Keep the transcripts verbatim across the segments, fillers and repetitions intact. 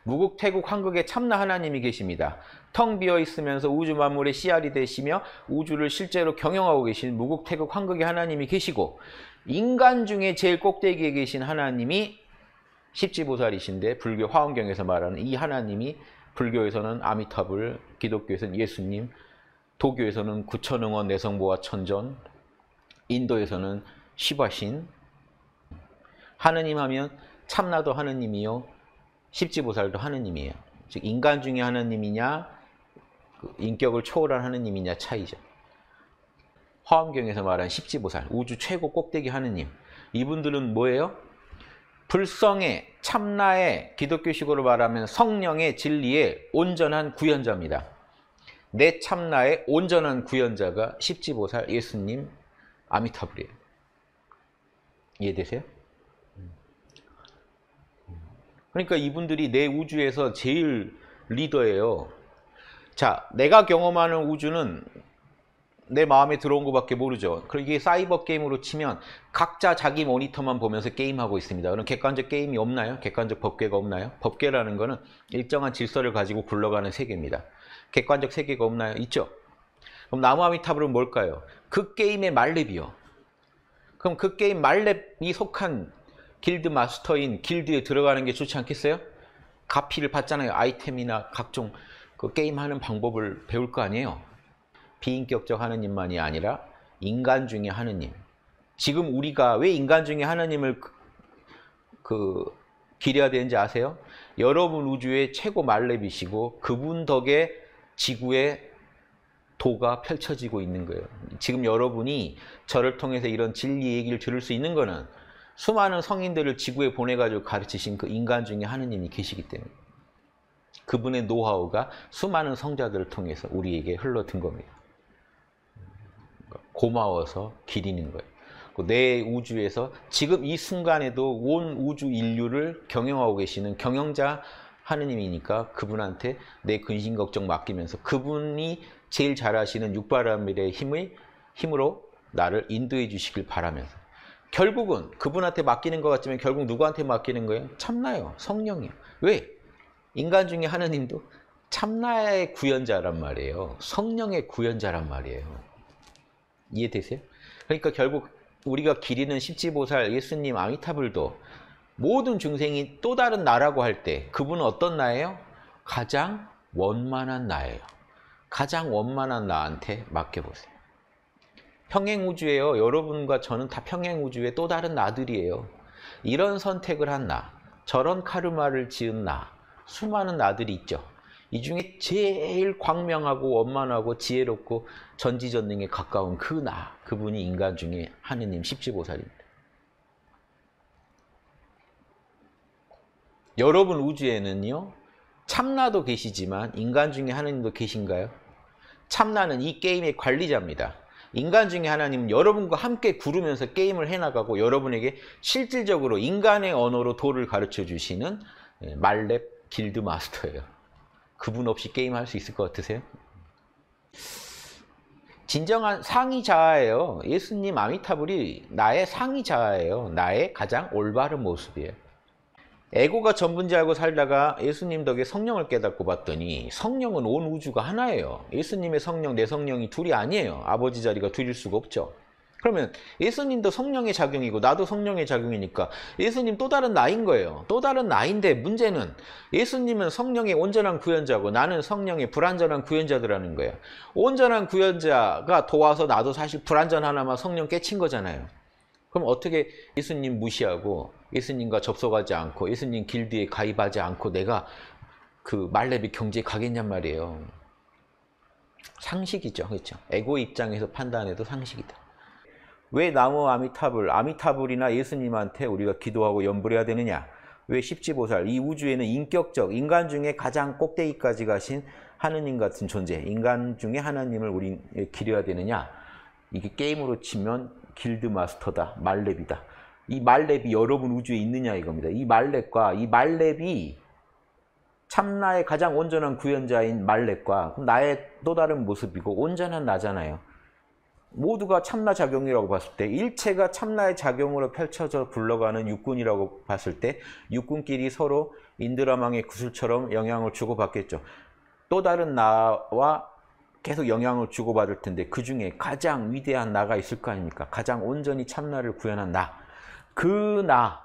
무국태국 한국에 참나 하나님이 계십니다. 텅 비어 있으면서 우주 만물의 씨알이 되시며 우주를 실제로 경영하고 계신 무국태국 한국의 하나님이 계시고, 인간 중에 제일 꼭대기에 계신 하나님이 십지보살이신데, 불교 화엄경에서 말하는 이 하나님이 불교에서는 아미타불, 기독교에서는 예수님, 도교에서는 구천응원 내성보화 천전, 인도에서는 시바신. 하느님 하면 참나도 하느님이요, 십지보살도 하느님이에요. 즉 인간 중에 하느님이냐, 인격을 초월한 하느님이냐 차이죠. 화엄경에서 말하는 십지보살, 우주 최고 꼭대기 하느님, 이분들은 뭐예요? 불성의, 참나의, 기독교식으로 말하면 성령의 진리의 온전한 구현자입니다. 내 참나의 온전한 구현자가 십지보살, 예수님, 아미타불이에요. 이해되세요? 그러니까 이분들이 내 우주에서 제일 리더예요. 자, 내가 경험하는 우주는 내 마음에 들어온 것밖에 모르죠. 그리고 이게 사이버 게임으로 치면 각자 자기 모니터만 보면서 게임하고 있습니다. 그럼 객관적 게임이 없나요? 객관적 법궤가 없나요? 법궤라는 거는 일정한 질서를 가지고 굴러가는 세계입니다. 객관적 세계가 없나요? 있죠. 그럼 나무아미타불은 뭘까요? 그 게임의 말렙이요. 그럼 그 게임 말렙이 속한 길드 마스터인 길드에 들어가는 게 좋지 않겠어요? 가피를 받잖아요. 아이템이나 각종 그 게임하는 방법을 배울 거 아니에요. 비인격적 하느님만이 아니라 인간 중에 하느님. 지금 우리가 왜 인간 중에 하느님을 그, 그 기려야 되는지 아세요? 여러분 우주의 최고 말렙이시고 그분 덕에 지구의 도가 펼쳐지고 있는 거예요. 지금 여러분이 저를 통해서 이런 진리 얘기를 들을 수 있는 거는 수많은 성인들을 지구에 보내가지고 가르치신 그 인간 중에 하느님이 계시기 때문에, 그분의 노하우가 수많은 성자들을 통해서 우리에게 흘러든 겁니다. 고마워서 기리는 거예요. 내 우주에서 지금 이 순간에도 온 우주 인류를 경영하고 계시는 경영자 하느님이니까 그분한테 내 근심 걱정 맡기면서 그분이 제일 잘하시는 육바라밀의 힘의 힘으로 나를 인도해 주시길 바라면서, 결국은 그분한테 맡기는 것 같지만 결국 누구한테 맡기는 거예요? 참나요. 성령이요. 왜? 인간 중에 하느님도 참나의 구현자란 말이에요. 성령의 구현자란 말이에요. 이해되세요? 그러니까 결국 우리가 기리는 십지보살, 예수님, 아미타불도 모든 중생이 또 다른 나라고 할 때 그분은 어떤 나예요? 가장 원만한 나예요. 가장 원만한 나한테 맡겨보세요. 평행우주예요. 여러분과 저는 다 평행우주의 또 다른 나들이에요. 이런 선택을 한 나, 저런 카르마를 지은 나, 수많은 나들이 있죠. 이 중에 제일 광명하고 원만하고 지혜롭고 전지전능에 가까운 그 나, 그분이 인간 중에 하느님 십지보살입니다. 여러분 우주에는요, 참나도 계시지만 인간 중에 하느님도 계신가요? 참나는 이 게임의 관리자입니다. 인간 중에 하나님은 여러분과 함께 구르면서 게임을 해나가고 여러분에게 실질적으로 인간의 언어로 도를 가르쳐 주시는 말렙 길드 마스터예요. 그분 없이 게임할 수 있을 것 같으세요? 진정한 상위 자아예요. 예수님, 아미타불이 나의 상위 자아예요. 나의 가장 올바른 모습이에요. 에고가 전부인지 알고 살다가 예수님 덕에 성령을 깨닫고 봤더니 성령은 온 우주가 하나예요. 예수님의 성령, 내 성령이 둘이 아니에요. 아버지 자리가 둘일 수가 없죠. 그러면 예수님도 성령의 작용이고 나도 성령의 작용이니까 예수님 또 다른 나인 거예요. 또 다른 나인데 문제는 예수님은 성령의 온전한 구현자고 나는 성령의 불완전한 구현자들라는 거예요. 온전한 구현자가 도와서 나도 사실 불완전 하나만 성령 깨친 거잖아요. 그럼 어떻게 예수님 무시하고 예수님과 접속하지 않고 예수님 길드에 가입하지 않고 내가 그 말렙의 경지에 가겠냔 말이에요. 상식이죠. 그렇죠? 에고 입장에서 판단해도 상식이다. 왜 나무 아미타불, 아미타불이나 예수님한테 우리가 기도하고 염불해야 되느냐? 왜 십지보살, 이 우주에는 인격적, 인간 중에 가장 꼭대기까지 가신 하느님 같은 존재, 인간 중에 하나님을 우리 기려야 되느냐? 이게 게임으로 치면 길드 마스터다, 말렙이다. 이 말렙이 여러분 우주에 있느냐 이겁니다. 이 말렙과 이 말렙이 참나의 가장 온전한 구현자인 말렙과 나의 또 다른 모습이고 온전한 나잖아요. 모두가 참나 작용이라고 봤을 때 일체가 참나의 작용으로 펼쳐져 굴러가는 육군이라고 봤을 때 육군끼리 서로 인드라망의 구슬처럼 영향을 주고받겠죠. 또 다른 나와 계속 영향을 주고받을 텐데 그 중에 가장 위대한 나가 있을 거 아닙니까? 가장 온전히 참나를 구현한 나. 그 나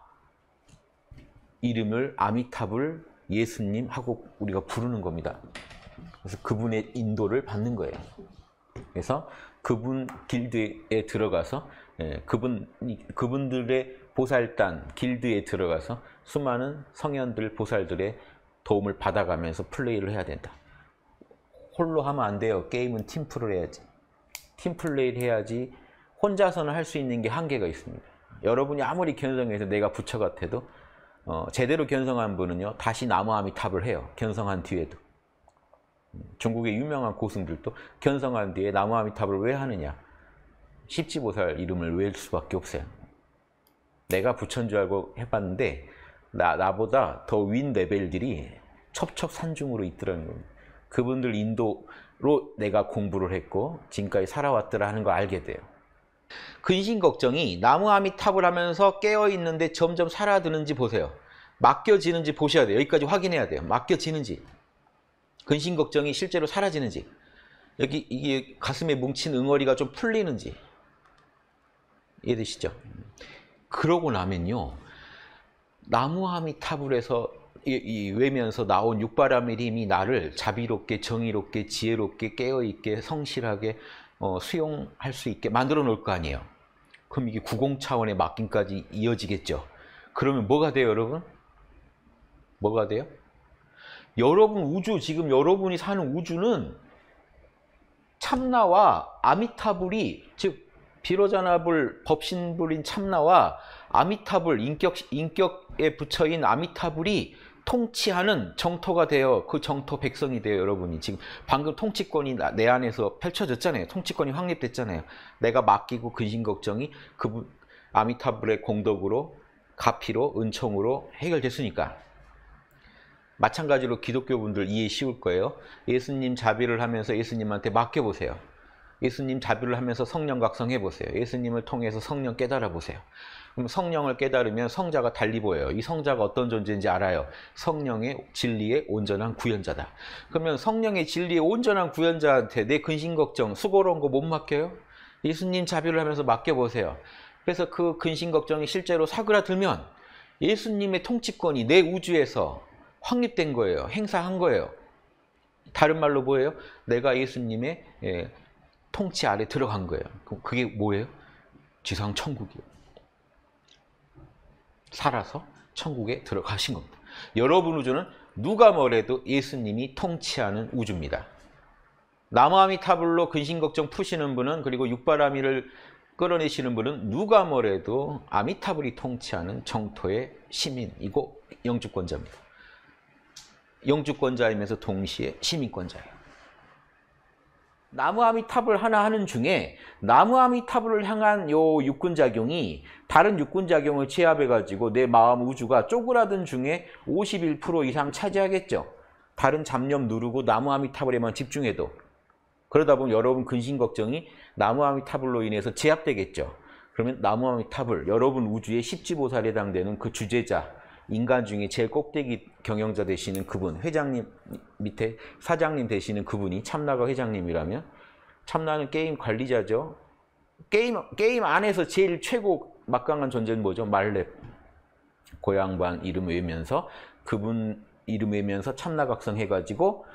이름을 아미타불 예수님 하고 우리가 부르는 겁니다. 그래서 그분의 인도를 받는 거예요. 그래서 그분 길드에 들어가서 예, 그분, 그분들의 보살단 길드에 들어가서 수많은 성현들, 보살들의 도움을 받아가면서 플레이를 해야 된다. 홀로 하면 안 돼요. 게임은 팀플을 해야지. 팀플레이를 해야지. 혼자서는 할 수 있는 게 한계가 있습니다. 여러분이 아무리 견성해서 내가 부처 같아도 어, 제대로 견성한 분은요. 다시 나무아미탑을 해요. 견성한 뒤에도. 중국의 유명한 고승들도 견성한 뒤에 나무아미탑을 왜 하느냐. 십지보살 이름을 외울 수밖에 없어요. 내가 부처인 줄 알고 해봤는데 나, 나보다 더 윈 레벨들이 첩첩산중으로 있더라는 겁니다. 그분들 인도로 내가 공부를 했고 지금까지 살아왔더라 하는 거 알게 돼요. 근심걱정이 나무아미탑을 하면서 깨어있는데 점점 사라드는지 보세요. 맡겨지는지 보셔야 돼요. 여기까지 확인해야 돼요. 맡겨지는지. 근심걱정이 실제로 사라지는지. 여기 이게 가슴에 뭉친 응어리가 좀 풀리는지. 이해되시죠? 그러고 나면요. 나무아미탑을 해서 이, 이 외면서 나온 육바람의 힘이 나를 자비롭게 정의롭게 지혜롭게 깨어있게 성실하게 어, 수용할 수 있게 만들어 놓을 거 아니에요. 그럼 이게 구공 차원의 맡김까지 이어지겠죠. 그러면 뭐가 돼요, 여러분? 뭐가 돼요? 여러분 우주, 지금 여러분이 사는 우주는 참나와 아미타불이, 즉 비로자나불 법신불인 참나와 아미타불, 인격, 인격에 붙여인 아미타불이 통치하는 정토가 되어 그 정토 백성이 돼요. 여러분이 지금 방금 통치권이 내 안에서 펼쳐졌잖아요. 통치권이 확립됐잖아요. 내가 맡기고 근심걱정이 그 아미타불의 공덕으로 가피로 은총으로 해결됐으니까. 마찬가지로 기독교분들 이해 쉬울 거예요. 예수님 자비를 하면서 예수님한테 맡겨보세요. 예수님 자비를 하면서 성령 각성해보세요. 예수님을 통해서 성령 깨달아보세요. 그럼 성령을 깨달으면 성자가 달리 보여요. 이 성자가 어떤 존재인지 알아요. 성령의 진리의 온전한 구현자다. 그러면 성령의 진리의 온전한 구현자한테 내 근심걱정, 수고로운 거 못 맡겨요? 예수님 자비를 하면서 맡겨보세요. 그래서 그 근심걱정이 실제로 사그라들면 예수님의 통치권이 내 우주에서 확립된 거예요. 행사한 거예요. 다른 말로 뭐예요? 내가 예수님의 예, 통치 아래 들어간 거예요. 그게 뭐예요? 지상 천국이에요. 살아서 천국에 들어가신 겁니다. 여러분 우주는 누가 뭐래도 예수님이 통치하는 우주입니다. 나무아미타불로 근심걱정 푸시는 분은, 그리고 육바라미를 끌어내시는 분은 누가 뭐래도 아미타불이 통치하는 정토의 시민이고 영주권자입니다. 영주권자이면서 동시에 시민권자예요. 나무아미타불 하나 하는 중에 나무아미타불을 향한 요 육군작용이 다른 육군작용을 취합해가지고 내 마음 우주가 쪼그라든 중에 오십일 퍼센트 이상 차지하겠죠. 다른 잡념 누르고 나무아미타불에만 집중해도. 그러다 보면 여러분 근심걱정이 나무아미타불로 인해서 제압되겠죠. 그러면 나무아미타불, 여러분 우주의 십지보살에 해당되는 그 주제자, 인간 중에 제일 꼭대기 경영자 되시는 그분, 회장님 밑에 사장님 되시는 그분이 참나가 회장님이라면, 참나는 게임 관리자죠. 게임, 게임 안에서 제일 최고 막강한 존재는 뭐죠? 말렙. 고향반 이름 외면서 그분 이름 외면서 참나각성 해가지고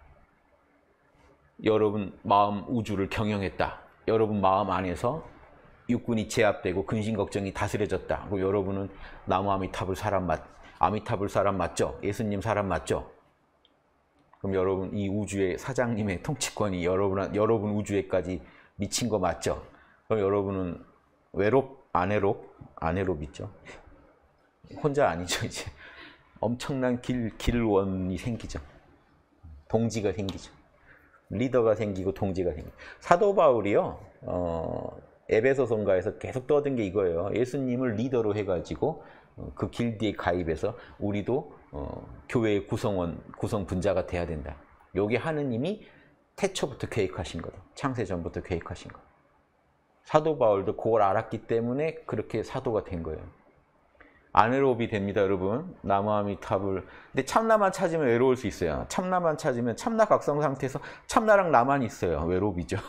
여러분 마음 우주를 경영했다. 여러분 마음 안에서 육군이 제압되고 근심걱정이 다스려졌다. 그리고 여러분은 나무아미타불 사람 맞, 아미타불 사람 맞죠? 예수님 사람 맞죠? 그럼 여러분 이 우주의 사장님의 통치권이 여러분, 여러분 우주에까지 미친 거 맞죠? 그럼 여러분은 외롭, 아내롭, 아내롭 있죠? 혼자 아니죠, 이제. 엄청난 길, 길원이 생기죠. 동지가 생기죠. 리더가 생기고 동지가 생기죠. 사도 바울이요, 어, 에베소서인가에서 계속 떠든 게 이거예요. 예수님을 리더로 해가지고 그 길드에 가입해서 우리도 어, 교회의 구성원, 구성분자가 돼야 된다. 요게 하느님이 태초부터 계획하신 거다. 창세 전부터 계획하신 거. 사도 바울도 그걸 알았기 때문에 그렇게 사도가 된 거예요. 아내로비 됩니다, 여러분. 나무아미타불. 근데 참나만 찾으면 외로울 수 있어요. 참나만 찾으면 참나 각성 상태에서 참나랑 나만 있어요. 외로비죠.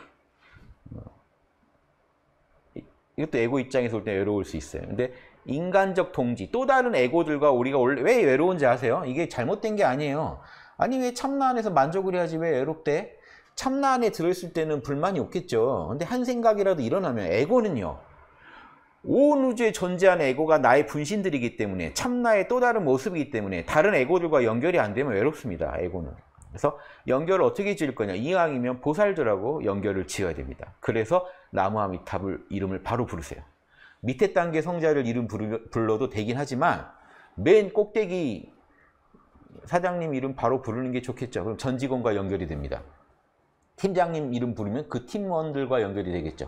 이것도 에고 입장에서 볼 때 외로울 수 있어요. 근데 인간적 동지, 또 다른 에고들과 우리가 원래 왜 외로운지 아세요? 이게 잘못된 게 아니에요. 아니 왜 참나 안에서 만족을 해야지 왜 외롭대? 참나 안에 들어있을 때는 불만이 없겠죠. 근데 한 생각이라도 일어나면 에고는요. 온 우주에 존재하는 에고가 나의 분신들이기 때문에 참나의 또 다른 모습이기 때문에 다른 에고들과 연결이 안 되면 외롭습니다. 에고는. 그래서 연결을 어떻게 지을 거냐. 이왕이면 보살들하고 연결을 지어야 됩니다. 그래서 나무아미타불 이름을 바로 부르세요. 밑에 단계 성자를 이름 불러도 되긴 하지만 맨 꼭대기 사장님 이름 바로 부르는 게 좋겠죠. 그럼 전 직원과 연결이 됩니다. 팀장님 이름 부르면 그 팀원들과 연결이 되겠죠.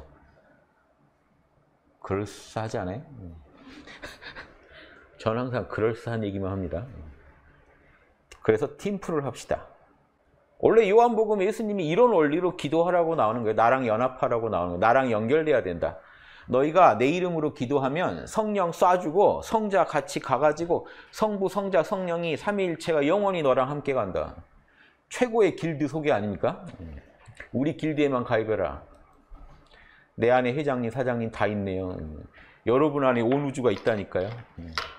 그럴싸하지 않아요? 저는 항상 그럴싸한 얘기만 합니다. 그래서 팀플을 합시다. 원래 요한복음에 예수님이 이런 원리로 기도하라고 나오는 거예요. 나랑 연합하라고 나오는 거예요. 나랑 연결돼야 된다. 너희가 내 이름으로 기도하면 성령 쏴주고 성자 같이 가가지고 성부, 성자, 성령이 삼위일체가 영원히 너랑 함께 간다. 최고의 길드 소개 아닙니까? 우리 길드에만 가입해라. 내 안에 회장님, 사장님 다 있네요. 여러분 안에 온 우주가 있다니까요.